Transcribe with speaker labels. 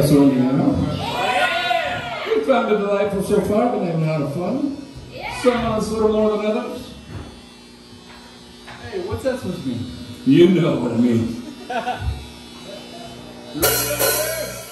Speaker 1: that's on you now. We found it delightful so far, been having a lot of fun. Some of us a little more than others.
Speaker 2: Hey, what's that supposed to mean?
Speaker 1: You know what I mean.